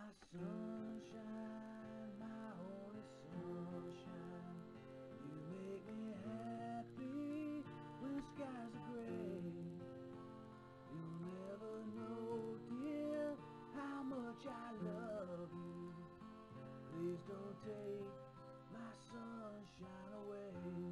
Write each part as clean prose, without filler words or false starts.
my sunshine, my only sunshine. You make me happy when skies are gray. You'll never know, dear, how much I love you. Please don't take my sunshine away.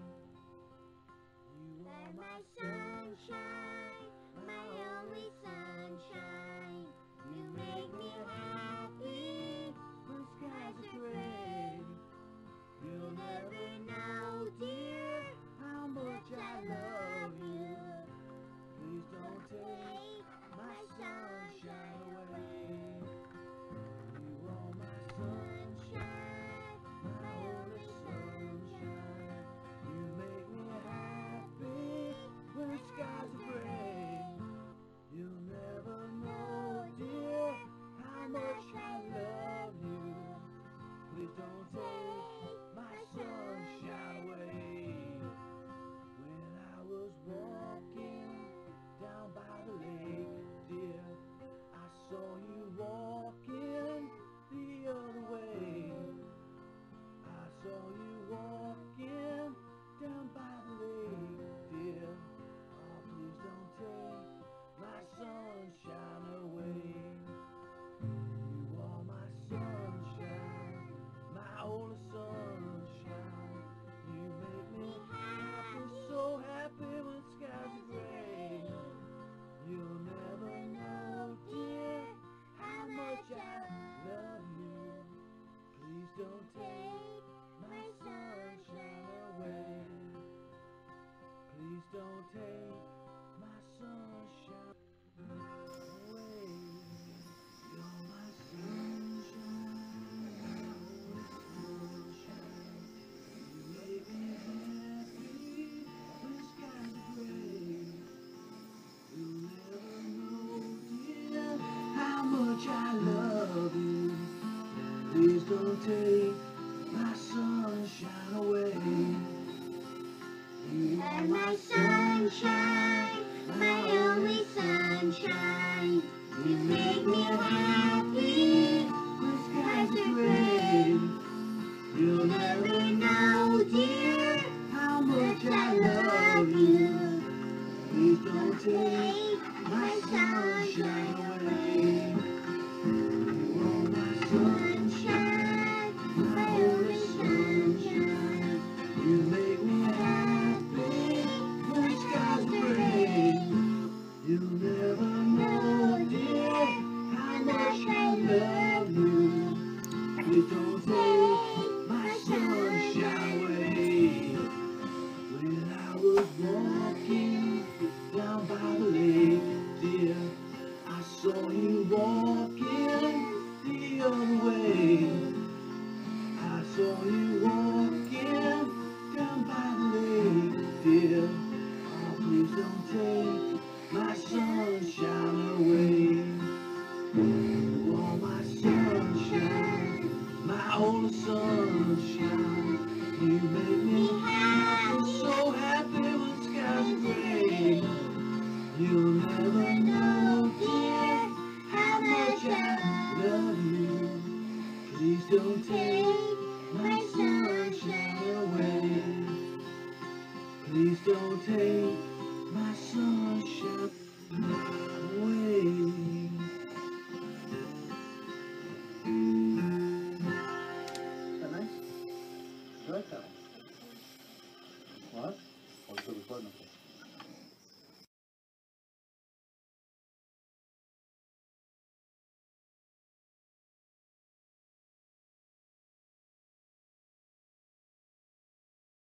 You are my sunshine, my only sunshine. You make me happy when skies are gray. You'll never know, dear, how much I love you. Please don't take my sunshine away. You are my sunshine, my only sunshine. You make me happy when skies are gray. You'll never know, dear, how much I love you. Please don't take my sunshine away. When I was walking down by the lake, dear, I saw you walking the other way. I saw you walking down by the lake, dear. Oh, please don't take my sunshine away. You are my sunshine, my only sunshine. You make me happy, so happy when skies are gray. You'll never know, dear, how much I love you. Please don't take my sunshine away. Please don't take my sunshine away. You're my sunshine, my only sunshine. You make me happy when skies are gray. You'll never know, dear, how much I love you. Please don't take my sunshine away. You are my sunshine, my only sunshine. You make me happy when skies are gray. You'll never know, dear, how much I love you. Please don't take my sunshine away. You are my sunshine, my only sunshine. You make me happy when skies are gray. You'll never know, dear, how much I love you. Please don't take my sunshine away. When I was walking down by the lake, dear, I saw you walking the other way. I saw you walking down by the lake, dear. Oh, please don't take my sunshine away. You are my sunshine, my only sunshine. You make me happy, so happy when skies are gray. You'll never know, dear, how much I love you. Please don't take my sunshine away. Please don't take my sunshine away. Is that nice? You like that one? What? Oh, so we